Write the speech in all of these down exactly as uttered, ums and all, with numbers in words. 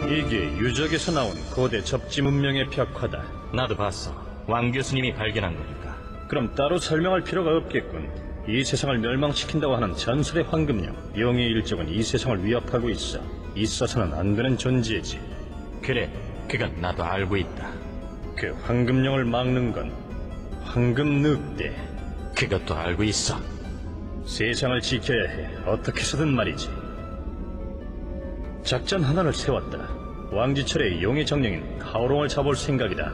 이게 유적에서 나온 고대 접지 문명의 벽화다. 나도 봤어. 왕 교수님이 발견한 거니까. 그럼 따로 설명할 필요가 없겠군. 이 세상을 멸망시킨다고 하는 전설의 황금령, 용의 일족은 이 세상을 위협하고 있어. 있어서는 안 되는 존재지. 그래, 그건 나도 알고 있다. 그 황금령을 막는 건 황금 늑대. 그것도 알고 있어. 세상을 지켜야 해. 어떻게 해서든 말이지. 작전 하나를 세웠다. 왕지철의 용의 정령인 하오롱을 잡아올 생각이다.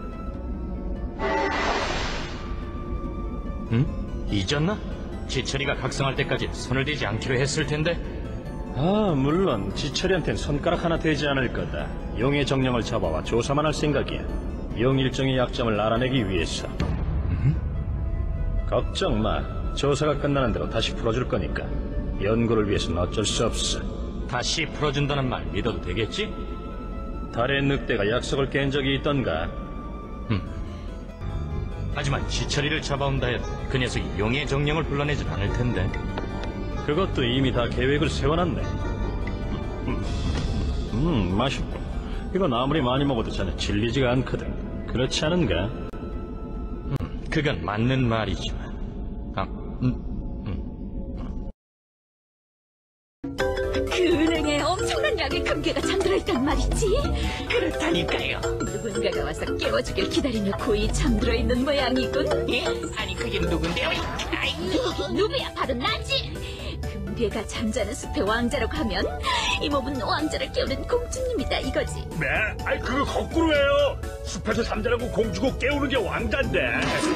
응? 잊었나? 지철이가 각성할 때까지 손을 대지 않기로 했을 텐데. 아, 물론 지철이한텐 손가락 하나 되지 않을 거다. 용의 정령을 잡아와 조사만 할 생각이야. 용 일종의 약점을 알아내기 위해서. 음? 걱정 마. 조사가 끝나는 대로 다시 풀어줄 거니까. 연구를 위해서는 어쩔 수 없어. 다시 풀어준다는 말 믿어도 되겠지? 달의 늑대가 약속을 깬 적이 있던가? 음. 하지만 지철이를 잡아온다 해도 그 녀석이 용의 정령을 불러내진 않을 텐데. 그것도 이미 다 계획을 세워놨네. 음, 음 맛있고. 이건 아무리 많이 먹어도 전혀 질리지가 않거든. 그렇지 않은가? 음, 그건 맞는 말이지만. 아, 음, 그 은행에 엄청난 양의 금괴가 잠들어 있단 말이지. 그렇다니까요. 누군가가 와서 깨워주길 기다리며 고이 잠들어 있는 모양이군. 예? 아니 그게 누군데요? 아이, 누구야? 바로 나지. 금괴가 잠자는 숲의 왕자라고 하면 이 몸은 왕자를 깨우는 공주님이다 이거지. 네? 아니 그거 거꾸로예요. 숲에서 잠자라고 공주고 깨우는 게 왕자인데.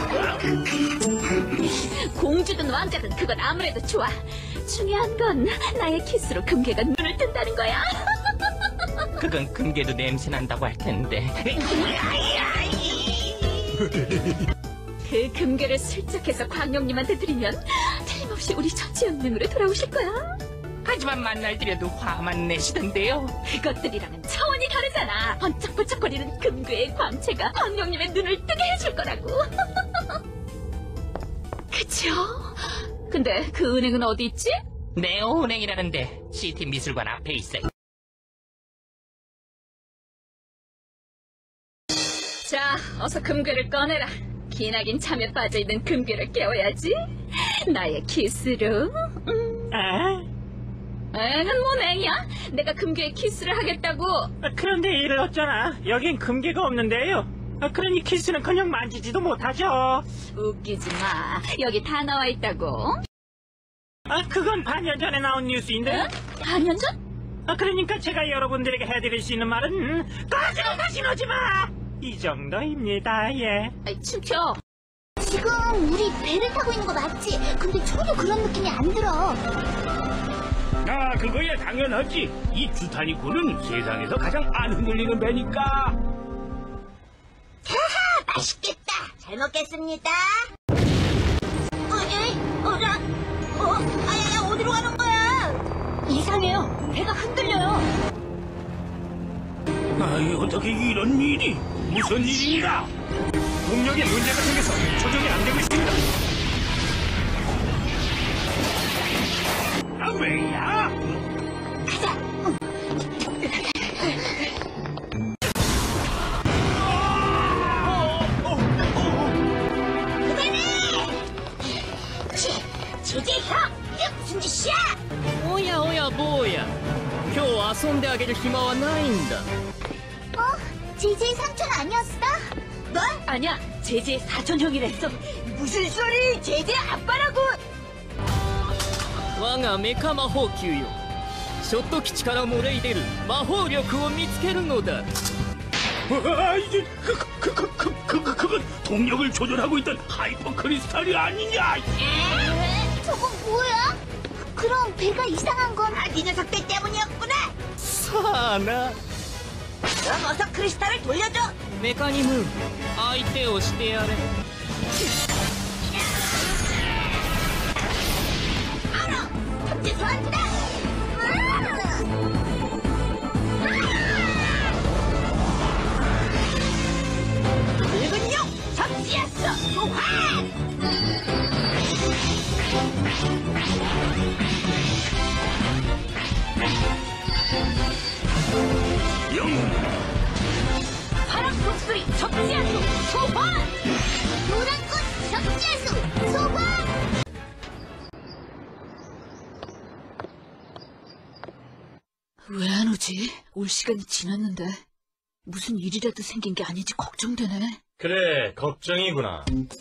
공주든 왕자든 그건 아무래도 좋아. 중요한 건 나의 키스로 금괴가 눈을 뜬다는 거야. 그건 금괴도 냄새 난다고 할 텐데. 그 금괴를 슬쩍 해서 광룡님한테 드리면 틀림없이 우리 처치연맹으로 돌아오실 거야. 하지만 만날 때려도 화만 내시던데요. 그것들이랑은 차원이 다르잖아. 번쩍번쩍거리는 금괴의 광채가 광룡님의 눈을 뜨게 해줄 거라고. 그쵸? 근데 그 은행은 어디 있지? 네오은행이라는데 시티 미술관 앞에 있어요. 자, 어서 금괴를 꺼내라. 기나긴 잠에 빠져있는 금괴를 깨워야지. 나의 키스로. 음. 아? 에는 뭐 냉이야? 내가 금괴에 키스를 하겠다고. 그런데 이를 어쩌나 여긴 금괴가 없는데요. 그러니 키스는커녕 만지지도 못하죠. 웃기지 마. 여기 다 나와 있다고. 아, 그건 반년 전에 나온 뉴스인데. 에? 반년 전? 아, 그러니까 제가 여러분들에게 해드릴 수 있는 말은 음, 꺼져 다시 오지 마. 이 정도입니다. 예. 아이, 춤춰. 지금 우리 배를 타고 있는 거 맞지? 근데 전혀 그런 느낌이 안 들어. 아 그거야 당연하지. 이 주타니코는 세상에서 가장 안 흔들리는 배니까. 하하, 맛있겠다. 잘 먹겠습니다. 어이, 어라? 어, 아야야, 어디로 가는 거야? 이상해요. 배가 흔들려요. 아이 어떻게 이런 일이? 무슨 일인가? 동력에 문제가 생겨서 조정이 안 되고 있습니다. 아 왜야? 가자. 그만해! 제재 형! 이게 무슨 짓이야? おやおや坊や、今日遊んであげる暇はないんだ。 어? 제재의 삼촌 아니었어? 뭐? 아니야. 제재의 사촌형이랬어. 무슨 소리? 제재 아빠라고! 我がメカ魔法球よ、ショット基地から漏れ出る魔法力を見つけるのだ。 아 이게 그, 그, 그, 그, 그, 그, 그건 동력을 조절하고 있던 하이퍼 크리스탈이 아니냐? 에? 저건 뭐야? 그럼 배가 이상한 건 아, 네 녀석들 때문이었구나. さあな。 그럼 어서 크리스탈을 돌려줘. メカニムーン、相手をしてやれ。 알아. 탑재 좋았다. 늙은 용 접지였어. 소환. 파란 독수리 접지하수 소환! 노란꽃 접지하수 소환! 왜 안 오지? 올 시간이 지났는데. 무슨 일이라도 생긴 게 아닌지 걱정되네. 그래, 걱정이구나.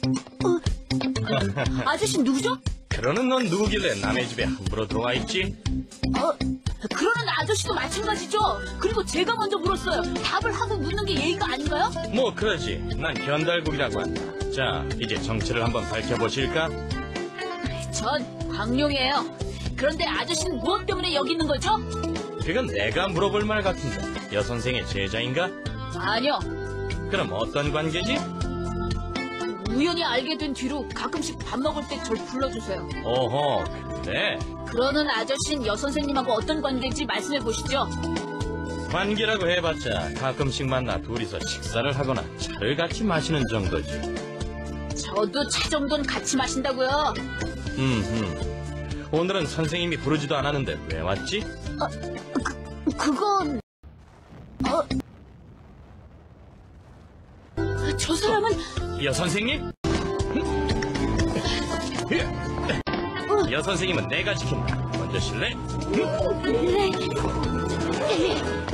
아저씨 누구죠? 그러는 넌 누구길래 남의 집에 함부로 들어와 있지? 어, 그러는 아저씨도 마찬가지죠. 그리고 제가 먼저 물었어요. 답을 하고 묻는 게 예의가 아닌가요? 뭐 그러지. 난 견달국이라고 한다. 자, 이제 정체를 한번 밝혀보실까? 전 광룡이에요. 그런데 아저씨는 무엇 때문에 여기 있는 거죠? 그건 내가 물어볼 말 같은데. 여선생의 제자인가? 아니요. 그럼 어떤 관계지? 우연히 알게 된 뒤로 가끔씩 밥 먹을 때 절 불러주세요. 오호, 그래. 그러는 아저씨는 여선생님하고 어떤 관계인지 말씀해 보시죠. 관계라고 해봤자 가끔씩 만나 둘이서 식사를 하거나 차를 같이 마시는 정도지. 저도 차 정도는 같이 마신다고요. 음, 오늘은 선생님이 부르지도 않았는데 왜 왔지? 그건... 어... 저 사람은... 여선생님? 여선생님은 내가 지킨다. 먼저 실례? 네.